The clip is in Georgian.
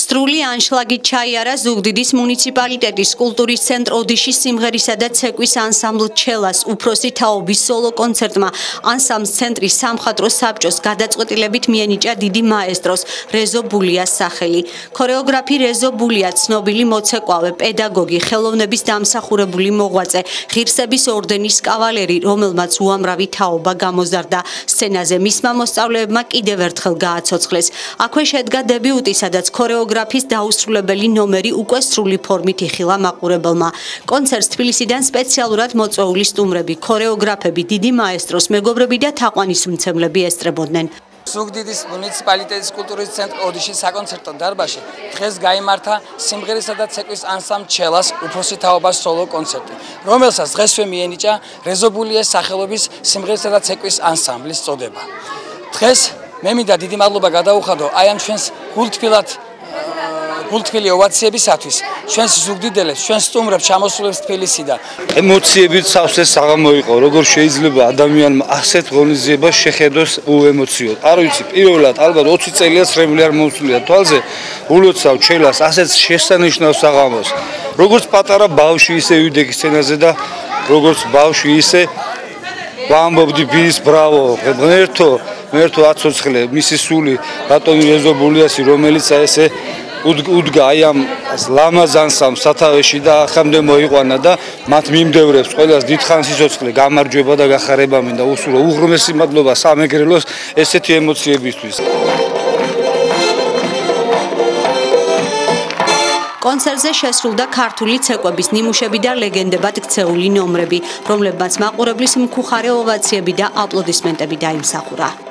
სრული ანშლაგით ჩაიარა ზუგდიდის მუნიციპალიტეტის კულტურის ცენტრ ოდიშის სიმღერისა და ცეკვის ანსამბლ ჩელას უფროსი თაობის სოლო კონცერტმა ანსამბლ ცენტრის სამხატვრო საბჭოს გადაწყვეტილებით მიენიჭა დიდი მაესტროს რეზო ბულიას სახელი. ქორეოგრაფი რეზო ბულია ცნობილი მოცეკვავე, პედაგოგი, ხელოვნების დამსახურებული მოღვაწე, ღირსების ორდენის კავალერი, რომელმაც უამრავი თაობა გამოზარდა სცენაზე. მისმა მოსწავლეებმა კიდევ ერთხელ გააცოცხლეს. აქვე შედგა დებიუტი, სადაც ქორეოგრაფის დაუსრულებელი ნომერი უკვე სრული ფორმით იხილა მაყურებელმა. კონცერტს თბილისიდან სპეციალურად მოწვეული სტუმრები, ქორეოგრაფები, დიდი მაესტროს მეგობრები და თაყვანისმცემლები ესწრებოდნენ. ზუგდიდის მუნიციპალიტეტის კულტურის ცენტრ ოდიშის საკონცერტო დარბაზში დღეს გაიმართა სიმღერისა და ცეკვის ანსამბლ ჩელას უფროსი თაობას სოლო კონცერტი, რომელსაც დღესვე მიენიჭა რეზო ბულიას სახელობის სიმღერისა და ცეკვის ანსამბლის წოდება. დღეს მე მინდა დიდი მადლობა გადაუხადო აი ამ ჩვენს გულთბილი ოვაციებისათვის, ჩვენს ზუგდიდელებს, ჩვენს სტუმრებს ჩამოსულებს თბილისიდან. ემოციებით სავსე საღამოიყო, როგორ შეიძლება ადამიანმა ასეთ ღონისძიებას შეხედოს უემოციოდ. არ ვიცი, პირველად ალბათ 20 წელია სრემლი არ მომსვლია თვალზე, ულოცავ ჩელას ასეთ შესანიშნავ საღამოს. როგორც პატარა ბავშვი ისე ვიდექი სცენაზე და როგორც ბავშვი ისე ვამბობდი ბის ბრავო, ღმერთო აცოცხლე, მისი სული ბატონი რეზო ბულიასი, რომელიც ესე უდგა აი ამ ლამაზ ანსამბლს სათავეში და ახამდე მოიყვანა და მათ მიმდევრებს ყველას დიდხანს სიცოცხლე, გამარჯვება და გახარება მინდა უსურო უღრმესი მადლობა სამეგრელოს ესეთი ემოციებისთვის. კონცერტზე შესრულდა ქართული ცეკვების ნიმუშები და ლეგენდებად ქცეული ნომრები, რომლებმაც მაყურებლის მხუხარე ოვაციები და აპლოდისმენტები დაიმსახურა.